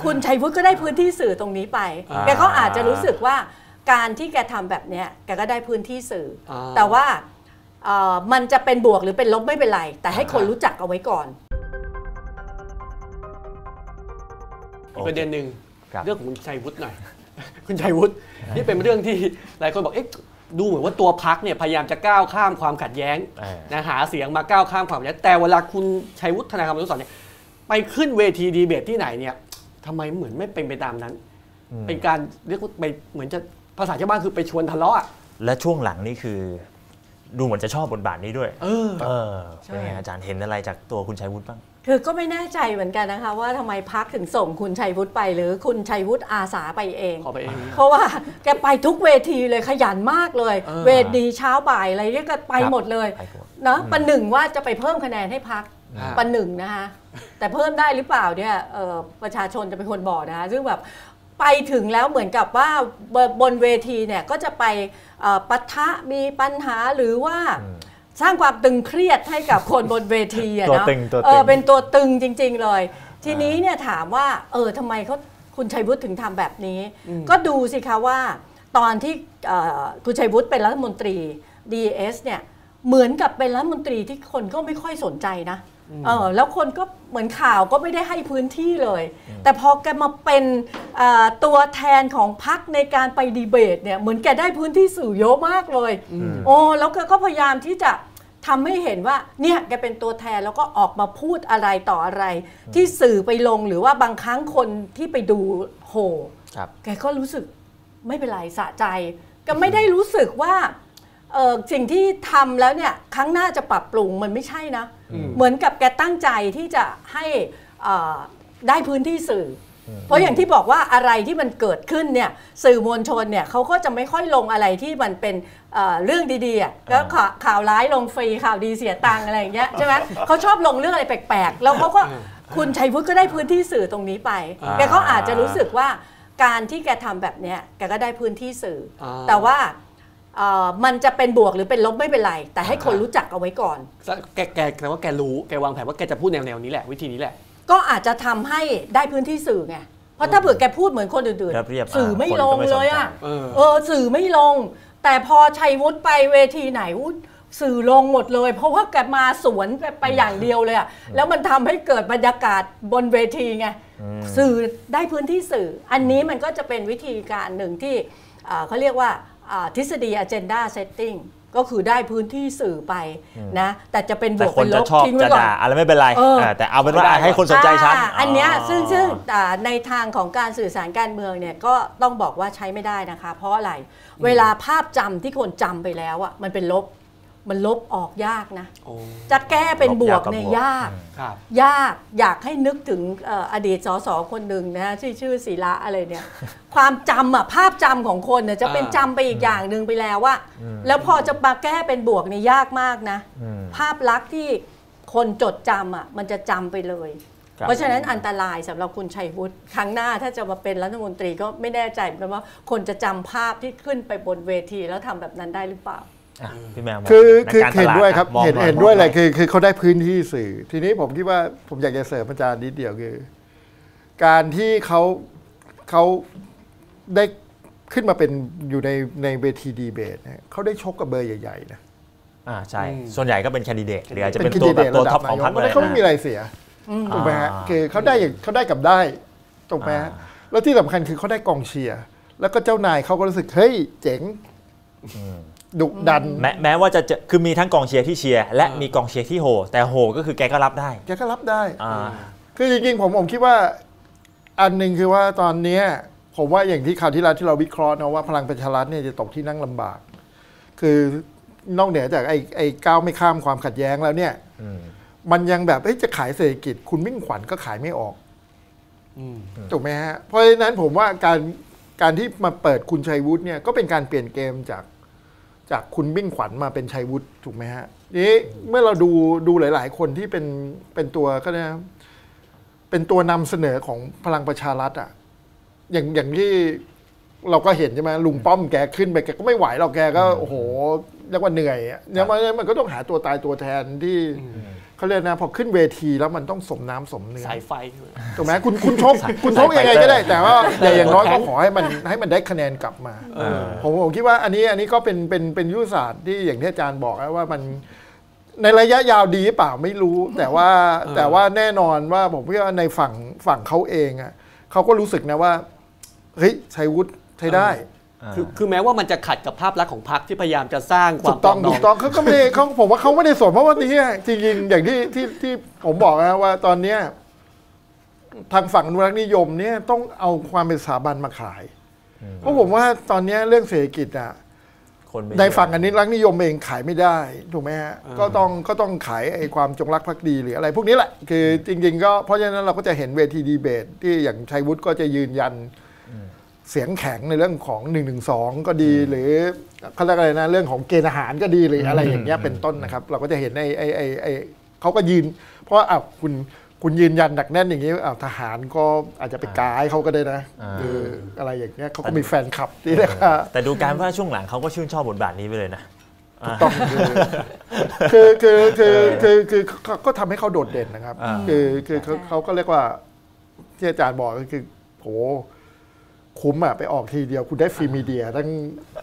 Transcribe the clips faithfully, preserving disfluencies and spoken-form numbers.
คุณชัยวุฒิก็ได้พื้นที่สื่อตรงนี้ไปแกก็อาจจะรู้สึกว่าการที่แกทำแบบเนี้ยแกก็ได้พื้นที่สื่อแต่ว่ามันจะเป็นบวกหรือเป็นลบไม่เป็นไรแต่ให้คนรู้จักเอาไว้ก่อนประเด็นหนึ่งเรื่องของคุณชัยวุฒิหน่อยคุณชัยวุฒินี่เป็นเรื่องที่หลายคนบอกเอ๊ะดูเหมือนว่าตัวพรรคเนี่ยพยายามจะก้าวข้ามความขัดแย้งนะหาเสียงมาก้าวข้ามความขัดแย้งแต่เวลาคุณชัยวุฒิธนาคารอนุสรณ์เนี่ยไปขึ้นเวทีดีเบตที่ไหนเนี่ยทำไมเหมือนไม่เป็นไปตามนั้นเป็นการเรียกว่าไปเหมือนจะภาษาชาวบ้านคือไปชวนทะเลาะและช่วงหลังนี่คือดูเหมือนจะชอบบทบาทนี้ด้วยเออเออเป็นไงอาจารย์เห็นอะไรจากตัวคุณชัยวุฒิบ้างคือก็ไม่แน่ใจเหมือนกันนะคะว่าทำไมพรรคถึงส่งคุณชัยวุฒิไปหรือคุณชัยวุฒิอาสาไปเองขอไปเองเพราะว่าแกไปทุกเวทีเลยขยันมากเลยเวทีเช้าบ่ายอะไรเรียกกันไปหมดเลยนะประหนึ่งว่าจะไปเพิ่มคะแนนให้พรรคประหนึ่งนะคะแต่เพิ่มได้หรือเปล่าเนี่ยประชาชนจะเป็นคนบอกนะคะซึ่งแบบไปถึงแล้วเหมือนกับว่าบนเวทีเนี่ยก็จะไปปะทะมีปัญหาหรือว่าสร้างความตึงเครียดให้กับคนบนเวทีอะเนาะเออเป็นตัวตึงจริงๆเลยทีนี้เนี่ยถามว่าเออทำไมเขาคุณชัยวุฒิถึงทำแบบนี้ก็ดูสิคะว่าตอนที่คุณชัยวุฒิเป็นรัฐมนตรี ดี เอส เนี่ยเหมือนกับเป็นรัฐมนตรีที่คนก็ไม่ค่อยสนใจนะเออแล้วคนก็เหมือนข่าวก็ไม่ได้ให้พื้นที่เลยแต่พอแกมาเป็นตัวแทนของพรรคในการไปดีเบตเนี่ยเหมือนแกได้พื้นที่สื่อเยอะมากเลยโอ้แล้วแกก็พยายามที่จะทำให้เห็นว่าเนี่ยแกเป็นตัวแทนแล้วก็ออกมาพูดอะไรต่ออะไรที่สื่อไปลงหรือว่าบางครั้งคนที่ไปดูโหแกก็รู้สึกไม่เป็นไรสะใจก็ไม่ได้รู้สึกว่าเออสิ่งที่ทำแล้วเนี่ยครั้งหน้าจะปรับปรุงมันไม่ใช่นะเหมือนกับแกตั้งใจที่จะให้ได้พื้นที่สื่อเพราะอย่างที่บอกว่าอะไรที่มันเกิดขึ้นเนี่ยสื่อมวลชนเนี่ยเขาก็จะไม่ค่อยลงอะไรที่มันเป็นเรื่องดีๆก็ข่าวร้ายลงฟรีข่าวดีเสียตังอะไรอย่างเงี้ยใช่ไหมเขาชอบลงเรื่องอะไรแปลกๆแล้วเขาก็คุณชัยวุฒิก็ได้พื้นที่สื่อตรงนี้ไปแกก็อาจจะรู้สึกว่าการที่แกทำแบบเนี้ยแกก็ได้พื้นที่สื่อแต่ว่ามันจะเป็นบวกหรือเป็นลบไม่เป็นไรแต่ให้คนรู้จักเอาไว้ก่อนแกแกแต่ว่าแกรู้แกวางแผนว่าแกจะพูดแนวๆนี้แหละวิธีนี้แหละก็อาจจะทำให้ได้พื้นที่สื่อไงเพราะถ้าเผื่อแกพูดเหมือนคนอื่นๆสื่อไม่ลงเลยอ่ะเออสื่อไม่ลงแต่พอชัยวุฒิไปเวทีไหนสื่อลงหมดเลยเพราะว่าแกมาสวนไปอย่างเดียวเลยอ่ะแล้วมันทำให้เกิดบรรยากาศบนเวทีไงสื่อได้พื้นที่สื่ออันนี้มันก็จะเป็นวิธีการหนึ่งที่เขาเรียกว่าทฤษฎี agenda setting ก็คือได้พื้นที่สื่อไปนะแต่จะเป็นบวกเป็นลบทิ้งไว้ก่อนอะไรไม่เป็นไรแต่เอาเป็นว่าให้คนสนใจชัดอันนี้ซึ่งซึ่งในทางของการสื่อสารการเมืองเนี่ยก็ต้องบอกว่าใช้ไม่ได้นะคะเพราะอะไรเวลาภาพจำที่คนจำไปแล้วอ่ะมันเป็นลบมันลบออกยากนะจะแก้เป็นบวกเนี่ยยากยากอยากให้นึกถึงอดีตสสคนหนึ่งนะชื่อชื่อศิระอะไรเนี่ยความจำอ่ะภาพจำของคนเนี่ยจะเป็นจำไปอีกอย่างหนึ่งไปแล้วว่าแล้วพอจะมาแก้เป็นบวกเนี่ยยากมากนะภาพลักษณ์ที่คนจดจำอ่ะมันจะจำไปเลยเพราะฉะนั้นอันตรายสำหรับคุณชัยวุฒิครั้งหน้าถ้าจะมาเป็นรัฐมนตรีก็ไม่แน่ใจเหมือนกันว่าคนจะจำภาพที่ขึ้นไปบนเวทีแล้วทำแบบนั้นได้หรือเปล่าคือคือเห็นด้วยครับเห็นเห็นด้วยเลยคือคือเขาได้พื้นที่สื่อทีนี้ผมคิดว่าผมอยากจะเสริมอาจารย์นิดเดียวคือการที่เขาเขาได้ขึ้นมาเป็นอยู่ในในเวทีดีเบตเนี่ยเขาได้ชกกับเบอร์ใหญ่ๆนะอ่าใช่ส่วนใหญ่ก็เป็นแคนดิเดตหรืออาจจะเป็นตัวแบบตัวท็อปของพรรคเลยเขาไม่มีอะไรเสียถูกไหมฮะคือเขาได้อย่างเขาได้กับได้ถูกไหมฮะแล้วที่สำคัญคือเขาได้กองเชียร์แล้วก็เจ้านายเขาก็รู้สึกเฮ้ยเจ๋งดุดันแม้แม้ว่าจะคือมีทั้งกองเชียร์ที่เชียร์และมีกองเชียร์ที่โหแต่โหก็คือแกก็รับได้แกก็รับได้คือจริงๆผมผมคิดว่าอันหนึ่งคือว่าตอนนี้ผมว่าอย่างที่ข่าวที่แล้วที่เราวิเคราะห์นะว่าพลังประชารัฐเนี่ยจะตกที่นั่งลำบากคือนอกเหนือจากไอ้ไอ้ก้าวไม่ข้ามความขัดแย้งแล้วเนี่ยมันยังแบบเฮ้ยจะขายเศรษฐกิจคุณมิ่งขวัญก็ขายไม่ออกถูกไหมฮะเพราะฉะนั้นผมว่าการการที่มาเปิดคุณชัยวุฒิเนี่ยก็เป็นการเปลี่ยนเกมจากจากคุณมิ่งขวัญมาเป็นชัยวุฒิถูกไหมฮะนี้เมื่อเราดูดูหลายๆคนที่เป็นเป็นตัวก็นะเป็นตัวนำเสนอของพลังประชารัฐอ่ะอย่างอย่างที่เราก็เห็นใช่ไหมลุงป้อมแกขึ้นไปแกก็ไม่ไหวหรอกแกก็โอ้โหเรียกว่าเหนื่อยเนี่ยมันมันก็ต้องหาตัวตายตัวแทนที่เขเขาเรียกนะพอขึ้นเวทีแล้วมันต้องสมน้ำสมเนื้อสายไฟถูกไหมคุณคุณชกคุณชกยังไงก็ได้แต่ว่าอย่างน้อยก็ขอให้มันให้มันได้คะแนนกลับมาผมผมคิดว่าอันนี้อันนี้ก็เป็นเป็นเป็นยุทธศาสตร์ที่อย่างที่อาจารย์บอกว่ามันในระยะยาวดีเปล่าไม่รู้แต่ว่าแต่ว่าแน่นอนว่าผมคิดว่าในฝั่งฝั่งเขาเองอ่ะเขาก็รู้สึกนะว่าเฮ้ยชัยวุฒิใช้ได้คือคือแม้ว่ามันจะขัดกับภาพลักษณ์ของพรรคที่พยายามจะสร้างความต้องถูกต้องเขาก็ไม่ได้เขาผมว่าเขาไม่ได้สนเพราะว่านี่จริงๆอย่างที่ที่ที่ผมบอกนะว่าตอนเนี้ยทางฝั่งอนุรักษ์นิยมเนี่ยต้องเอาความเป็นสถาบันมาขายเพราะผมว่าตอนนี้เรื่องเศรษฐกิจอ่ะในฝั่งอนุรักษ์นิยมเองขายไม่ได้ถูกไหมฮะก็ต้องก็ต้องขายไอ้ความจงรักภักดีหรืออะไรพวกนี้แหละคือจริงๆก็เพราะฉะนั้นเราก็จะเห็นเวทีดีเบตที่อย่างชัยวุฒิก็จะยืนยันเสียงแข็งในเรื่องของหนึ่งหนึ่งสองก็ดีหรือเขาเรียกอะไรนะเรื่องของเกณฑ์อาหารก็ดีหรืออะไรอย่างเงี้ยเป็นต้นนะครับเราก็จะเห็นไอ้ไอ้ไอ้ไอ้เขาก็ยืนเพราะอ้าวคุณคุณยืนยันหนักแน่นอย่างนี้อ้าวทหารก็อาจจะไปกายเขาก็ได้นะคืออะไรอย่างเงี้ยเขาก็มีแฟนคลับที่เรียกว่าแต่ดูการว่าช่วงหลังเขาก็ชื่นชอบบทบาทนี้ไปเลยนะต้องคือคือคือคือคือก็ทำให้เขาโดดเด่นนะครับคือคือเขาก็เรียกว่าที่อาจารย์บอกก็คือโหคุ้มอะไปออกทีเดียวคุณได้ฟรีมีเดียตั้ง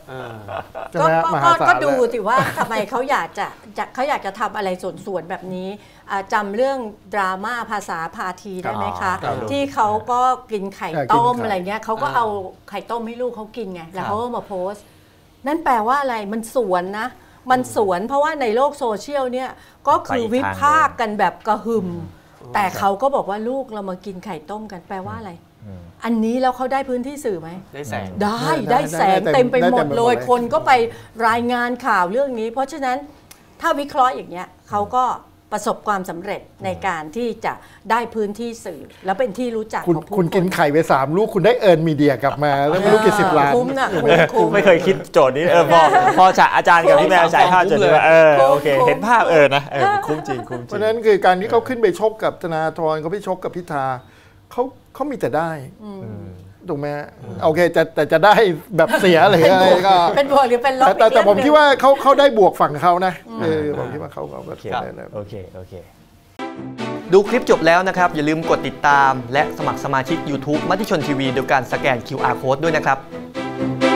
ก็ดูสิว่าทำไมเขาอยากจะเขาอยากจะทำอะไรส่วนๆแบบนี้จำเรื่องดราม่าภาษาพาทีได้ไหมคะที่เขาก็กินไข่ต้มอะไรเงี้ยเขาก็เอาไข่ต้มให้ลูกเขากินไงแล้วเขาก็มาโพสต์นั่นแปลว่าอะไรมันสวนนะมันสวนเพราะว่าในโลกโซเชียลเนี่ยก็คือวิพากษ์กันแบบกระหึ่มแต่เขาก็บอกว่าลูกเรามากินไข่ต้มกันแปลว่าอะไรอันนี้แล้วเขาได้พื้นที่สื่อไหมได้แสงได้ได้แสงเต็มไปหมดเลยคนก็ไปรายงานข่าวเรื่องนี้เพราะฉะนั้นถ้าวิเคราะห์อย่างเงี้ยเขาก็ประสบความสำเร็จในการที่จะได้พื้นที่สื่อแล้วเป็นที่รู้จักของผู้คนคุณกินไข่ไปสามลูกคุณได้เอิร์นมีเดียกลับมาแล้วไม่รู้กี่สิบล้านคุ้มนะคุ้มไม่เคยคิดโจทย์นี้เออพอพอจะอาจารย์กับพี่แมวใช้ภาพจนเลยเออโอเคเห็นภาพเออนะเออคุ้มจริงคุ้มจริงเพราะนั้นคือการที่เขาขึ้นไปชกกับธนาธรเขาไปชกกับพิธาเขาเขามีแต่ได้ถูกไหมโอเคจะแต่จะได้แบบเสียอะไรก็เป็นบวกหรือเป็นลบแต่แต่ผมคิดว่าเขาเขาได้บวกฝั่งเขานะเออผมคิดว่าเขาเขาโอเคโอเคโอเคดูคลิปจบแล้วนะครับอย่าลืมกดติดตามและสมัครสมาชิก YouTube มติชนทีวีโดยการสแกน คิว อาร์ Code ด้วยนะครับ